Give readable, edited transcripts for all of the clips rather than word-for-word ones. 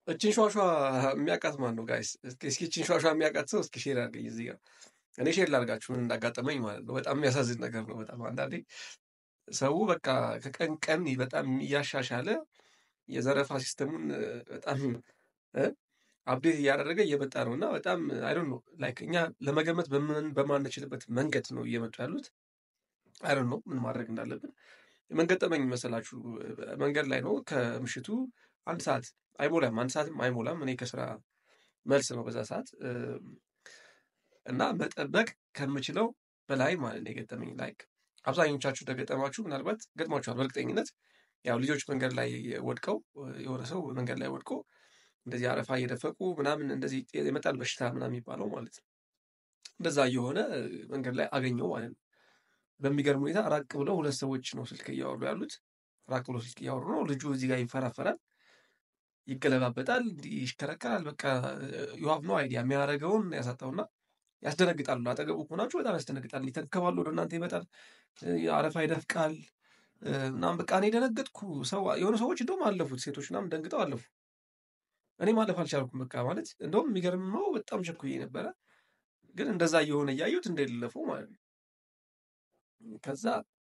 እቺን ሿሿ የሚያውቃት ማን ነው ጋይስ? እስኪ እቺን ሿሿ የሚያውቃት ሰው እስኪ ሼር አድርገኝ እዚህ ጋር። እኔ ሼር ላድርጋችሁ ምን እንዳጋጠመኝ ማለት ነው። በጣም የሚያሳዝን ነገር ነው። በጣም አንዳንዴ ሰው በቃ ከቀን ቀን በጣም እያሻሻለ የዘረፋ ሲስተሙን በጣም አፕዴት እያደረገ እየመጣ ነው እና በጣም አይ ዶንት ኖ ላይክ እኛ ለመገመት በማንችልበት መንገድ ነው እየመጡ ያሉት። አይ ዶንት ኖ ምን ማድረግ እንዳለብን። ምን ገጠመኝ መሰላችሁ? መንገድ ላይ ነው ከምሽቱ 1 ሰዓት አይሞላም፣ 1 ሰዓትም አይሞላም። እኔ ከስራ መልስ ነው በዛ ሰዓት እና መጠበቅ ከምችለው በላይ ማለት ነው የገጠመኝ። ላይክ አብዛኞቻችሁ እንደገጠማችሁ ምናልባት ገጥሟችኋል በእርግጠኝነት። ያው ልጆች መንገድ ላይ ወድቀው የሆነ ሰው መንገድ ላይ ወድቆ እንደዚህ አረፋ እየደፈቁ ምናምን እንደዚህ የመጣል በሽታ ምናምን የሚባለው ማለት ነው። እንደዛ እየሆነ መንገድ ላይ አገኘው ማለት ነው። በሚገርም ሁኔታ ራቅ ብለው 2 ሰዎች ነው ስልክ እያወሩ ያሉት። ራቅ ብለው ስልክ እያወሩ ነው። ልጁ እዚህ ጋር ይፈራፈራል፣ ይገለባበጣል፣ ይሽከረከራል። በቃ ዩሃቭ ኖ አይዲያ የሚያደርገውን ያሳጣውና ያስደነግጣሉ። አጠገቡ ከሆናችሁ በጣም ያስደነግጣል። ይተንከባሉ፣ ወደ እናንተ ይመጣል፣ አረፋ ይደፍቃል ምናምን። በቃ እኔ ደነገጥኩ። የሆኑ ሰዎች እንደውም አለፉት፣ ሴቶች ምናምን ደንግጠው አለፉ። እኔ ማለፍ አልቻልኩም። በቃ ማለት እንደውም የሚገርመው በጣም ቸኩዬ ነበረ፣ ግን እንደዛ እየሆነ እያዩት እንደሌለፈው ማለት ነው። ከዛ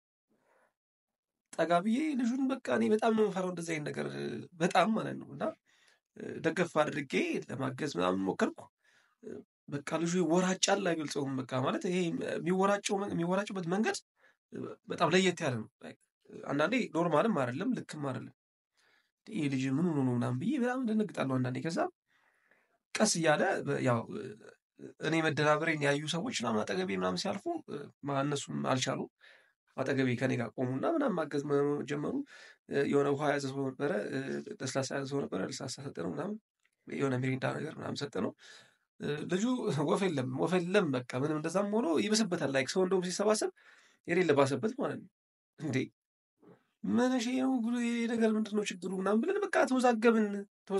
ጠጋ ብዬ ልጁን በቃ እኔ በጣም ነው የምፈራው እንደዚህ አይነት ነገር በጣም ማለት ነው። እና ደገፍ አድርጌ ለማገዝ ምናምን ሞከርኩ። በቃ ልጁ ይወራጫል፣ አይገልጸውም። በቃ ማለት ይሄ የሚወራጭበት መንገድ በጣም ለየት ያለ ነው። አንዳንዴ ኖርማልም አይደለም፣ ልክም አይደለም። ይሄ ልጅ ምን ሆኖ ነው ምናምን ብዬ በጣም ደነግጣለሁ አንዳንዴ። ከዛ ቀስ እያለ ያው እኔ መደናበሬን ያዩ ሰዎች ምናምን አጠገቤ ምናምን ሲያልፉ እነሱም አልቻሉ። አጠገቤ ከኔ ጋር ቆሙና ምናምን ማገዝ ጀመሩ። የሆነ ውሃ ያዘ ሰው ነበረ፣ ለስላሳ ያዘ ሰው ነበረ፣ ለስላሳ ሰጠነው ምናምን፣ የሆነ ሚሪንዳ ነገር ምናምን ሰጠነው። ልጁ ወፍ የለም በቃ ምንም። እንደዛም ሆኖ ይብስበታል። ላይክ ሰው እንደውም ሲሰባሰብ የሌለ ባሰበት ማለት ነው። እንዴ ምን እሺ ነው ብሎ ይሄ ነገር ምንድነው ችግሩ ምናምን ብለን በቃ ተወዛገብን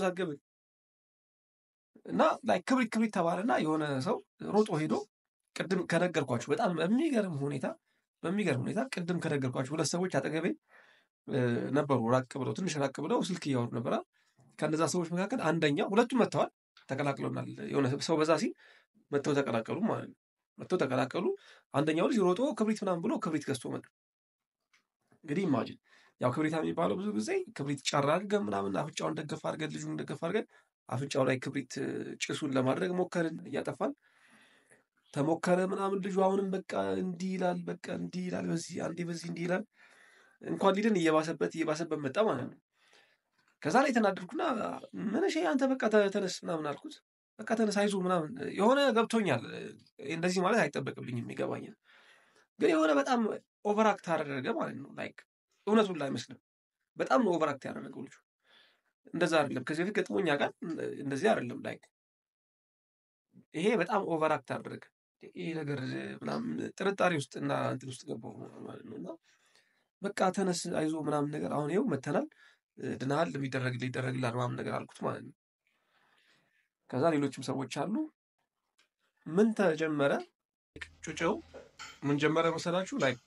እና ላይክ ክብሪት ተባለና የሆነ ሰው ሮጦ ሄዶ ቅድም ከነገርኳችሁ በጣም በሚገርም ሁኔታ ቅድም ከነገርኳችሁ 2 ሰዎች አጠገቤ ነበሩ። ትንሽ ራቅ ብለው ስልክ እያወሩ ነበራ። ከነዛ ሰዎች መካከል አንደኛው፣ ሁለቱም መጥተዋል፣ ተቀላቅለውናል። የሆነ ሰው በዛ ሲል መጥተው ተቀላቀሉ ማለት ነው። አንደኛው ልጅ ሮጦ ክብሪት ምናምን ብሎ ክብሪት ገዝቶ መጣ። እንግዲህ ኢማጂን ያው ክብሪት የሚባለው ብዙ ጊዜ ክብሪት ጨራ አድርገን ምናምን አፍንጫውን ደገፍ አድርገን አፍንጫው ላይ ክብሪት ጭሱን ለማድረግ ሞከርን። እያጠፋን ተሞከረ ምናምን። ልጁ አሁንም በቃ እንዲህ ይላል፣ በዚህ አንዴ በዚህ እንዲህ ይላል። እንኳን ሊድን እየባሰበት መጣ ማለት ነው። ከዛ ላይ ተናደድኩና ምን እሺ አንተ በቃ ተነስ ምናምን አልኩት። በቃ ተነስ አይዞህ ምናምን። የሆነ ገብቶኛል፣ እንደዚህ ማለት አይጠበቅብኝም፣ ይገባኛል። ግን የሆነ በጣም ኦቨርአክት አደረገ ማለት ነው። ላይክ እውነቱን ላይ አይመስልም። በጣም ነው ኦቨርአክት ያደረገው ልጁ። እንደዛ አይደለም ከዚህ በፊት ገጥሞኛ ጋር እንደዚህ አይደለም። ላይክ ይሄ በጣም ኦቨርአክት አደረገ። ይሄ ነገር ምናምን ጥርጣሬ ውስጥ እና እንትን ውስጥ ገባሁ ማለት ነው። እና በቃ ተነስ አይዞ ምናምን ነገር፣ አሁን ይኸው መተናል፣ ድናሃል፣ ይደረግልሃል ምናምን ነገር አልኩት ማለት ነው። ከዛ ሌሎችም ሰዎች አሉ። ምን ተጀመረ? ጩጬው ምን ጀመረ መሰላችሁ? ላይክ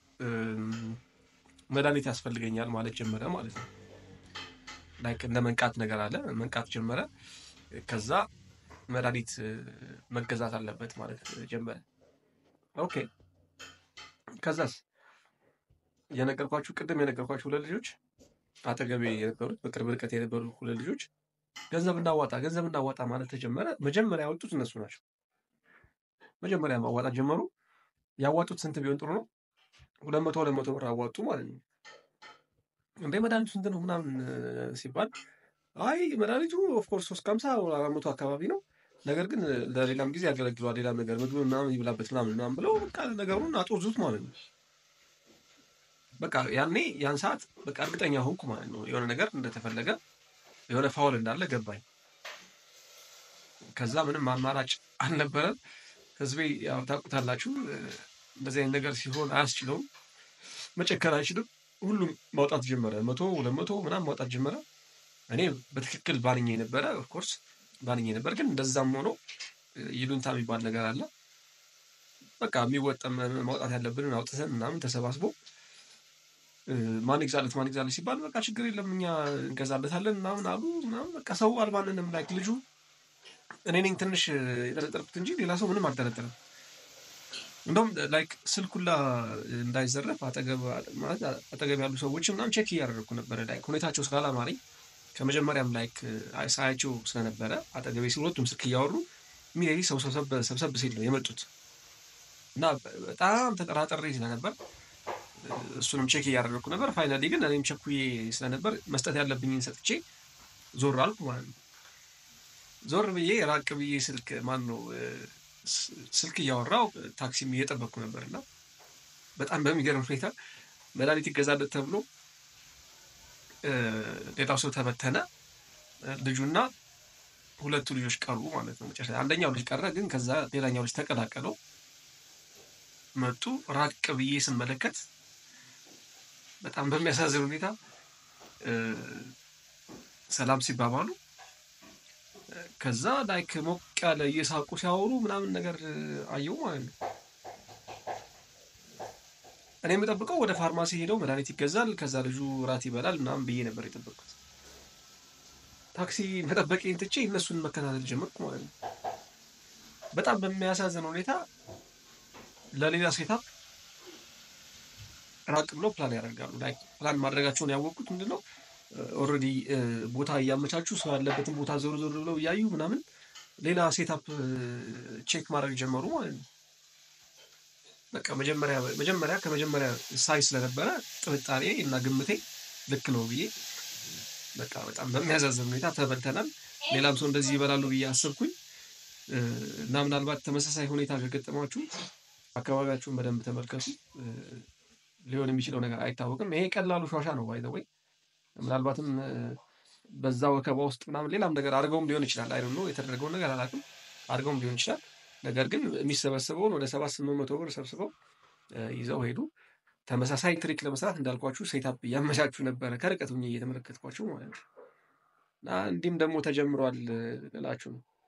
መድኃኒት ያስፈልገኛል ማለት ጀመረ ማለት ነው። ላይክ እንደ መንቃት ነገር አለ፣ መንቃት ጀመረ። ከዛ መድኃኒት መገዛት አለበት ማለት ጀመረ። ኦኬ። ከዛስ ቅድም የነገርኳችሁ 2 ልጆች አጠገቤ የነበሩት በቅርብ ርቀት የነበሩ 2 ልጆች ገንዘብ እናዋጣ ማለት ተጀመረ። መጀመሪያ ያወጡት እነሱ ናቸው። መጀመሪያ ማዋጣት ጀመሩ። ያዋጡት ስንት ቢሆን ጥሩ ነው? 200 ብር አዋጡ ማለት ነው። እንዴ መድኃኒቱ ስንት ነው ምናምን ሲባል አይ መድኃኒቱ ኦፍኮርስ 350 400 አካባቢ ነው፣ ነገር ግን ለሌላም ጊዜ ያገለግሏል፣ ሌላም ነገር ምግብ ምናምን ይብላበት ምናምን ብለው በቃ ነገሩን አጦዙት ማለት ነው። በቃ ያን ሰዓት በቃ እርግጠኛ ሆንኩ ማለት ነው። የሆነ ነገር እንደተፈለገ የሆነ ፋውል እንዳለ ገባኝ። ከዛ ምንም አማራጭ አልነበረም። ህዝቤ ያው ታውቁታላችሁ፣ እንደዚህ አይነት ነገር ሲሆን አያስችለውም፣ መጨከር አይችልም። ሁሉም ማውጣት ጀመረ። 100 200 ምናምን ማውጣት ጀመረ። እኔ በትክክል ባንኜ ነበረ፣ ኦፍኮርስ ባንኜ ነበር። ግን እንደዛም ሆኖ ይሉንታ የሚባል ነገር አለ። በቃ የሚወጣም ማውጣት ያለብንን አውጥተን ምናምን ተሰባስቦ ማን ይግዛለት ሲባል በቃ ችግር የለም እኛ እንገዛለታለን ምናምን አሉ ምናምን በቃ ሰው አልባንንም ላይክ ልጁ እኔ ነኝ ትንሽ የጠረጠርኩት እንጂ ሌላ ሰው ምንም አልጠረጠረም። እንደውም ላይክ ስልኩላ እንዳይዘረፍ አጠገብ ያሉ ሰዎች ምናምን ቼክ እያደረግኩ ነበረ። ላይክ ሁኔታቸው ስላላማረኝ ከመጀመሪያም ላይክ ሳያቸው ስለነበረ አጠገቤ ሁለቱም ስልክ እያወሩ ኢሚዲየትሊ ሰው ሰብሰብ ሲል ነው የመጡት እና በጣም ተጠራጥሬ ስለነበር እሱንም ቼክ እያደረግኩ ነበር። ፋይናሊ ግን እኔም ቸኩዬ ስለነበር መስጠት ያለብኝን ሰጥቼ ዞር አልኩ ማለት ነው። ዞር ብዬ ራቅ ብዬ ስልክ እያወራው ታክሲም እየጠበቅኩ ነበር እና በጣም በሚገርም ሁኔታ መድኃኒት ይገዛለት ተብሎ ሌላው ሰው ተበተነ። ልጁና ሁለቱ ልጆች ቀሩ ማለት ነው። መጨረሻ አንደኛው ልጅ ቀረ፣ ግን ከዛ ሌላኛው ልጅ ተቀላቀለው መጡ። ራቅ ብዬ ስመለከት በጣም በሚያሳዝን ሁኔታ ሰላም ሲባባሉ ከዛ ላይክ ሞቅ ያለ እየሳቁ ሲያወሩ ምናምን ነገር አየሁ ማለት ነው። እኔ የምጠብቀው ወደ ፋርማሲ ሄደው መድኃኒት ይገዛል፣ ከዛ ልጁ ራት ይበላል ምናምን ብዬ ነበር የጠበቅኩት። ታክሲ መጠበቄን ትቼ እነሱን መከታተል ጀመርኩ ማለት ነው። በጣም በሚያሳዝን ሁኔታ ለሌላ ሴታፕ ራቅ ብሎ ፕላን ያደርጋሉ። ላይክ ፕላን ማድረጋቸውን ያወቅኩት ምንድነው ኦልሬዲ ቦታ እያመቻቹ ሰው ያለበትን ቦታ ዞር ብለው እያዩ ምናምን ሌላ ሴታፕ ቼክ ማድረግ ጀመሩ ማለት ነው። በቃ መጀመሪያ ሳይ ስለነበረ ጥርጣሬ እና ግምቴ ልክ ነው ብዬ በቃ በጣም በሚያሳዝን ሁኔታ ተበልተናል። ሌላም ሰው እንደዚህ ይበላሉ ብዬ አሰብኩኝ እና ምናልባት ተመሳሳይ ሁኔታ ከገጠማችሁ አካባቢያችሁን በደንብ ተመልከቱ። ሊሆን የሚችለው ነገር አይታወቅም። ይሄ ቀላሉ ሿሻ ነው ባይ ዘ ወይ። ምናልባትም በዛ ወከባ ውስጥ ምናምን ሌላም ነገር አድርገውም ሊሆን ይችላል። አይ ዶንት ኖ የተደረገውን ነገር አላውቅም። አድርገውም ሊሆን ይችላል። ነገር ግን የሚሰበሰበውን ወደ 700-800 ብር ሰብስበው ይዘው ሄዱ። ተመሳሳይ ትሪክ ለመስራት እንዳልኳችሁ ሴታፕ እያመቻቹ ነበረ ከርቀት ሆኜ እየተመለከትኳችሁ ማለት ነው። እና እንዲህም ደግሞ ተጀምሯል እላችሁ ነው።